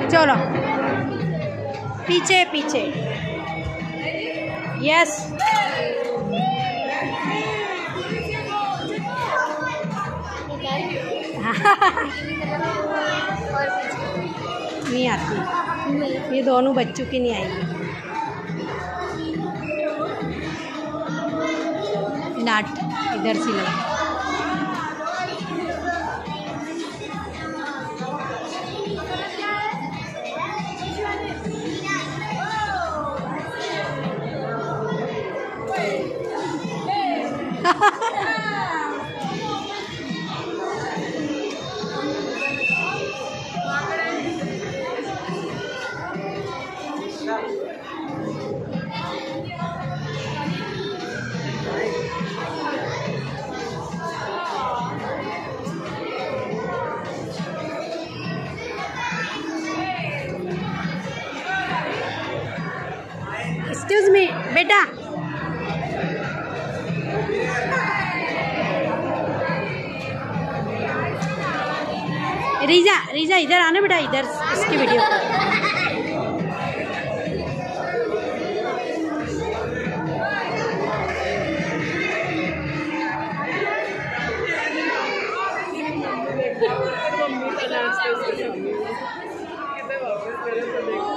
चलो पीछे पीछे। यस नहीं आती, ये दोनों बच्चों की नहीं आएगी। नाट इधर से लो। एक्सक्यूज मी बेटा, रीजा रीजा इधर आना बेटा, इधर इसकी वीडियो। मम्मी का डांस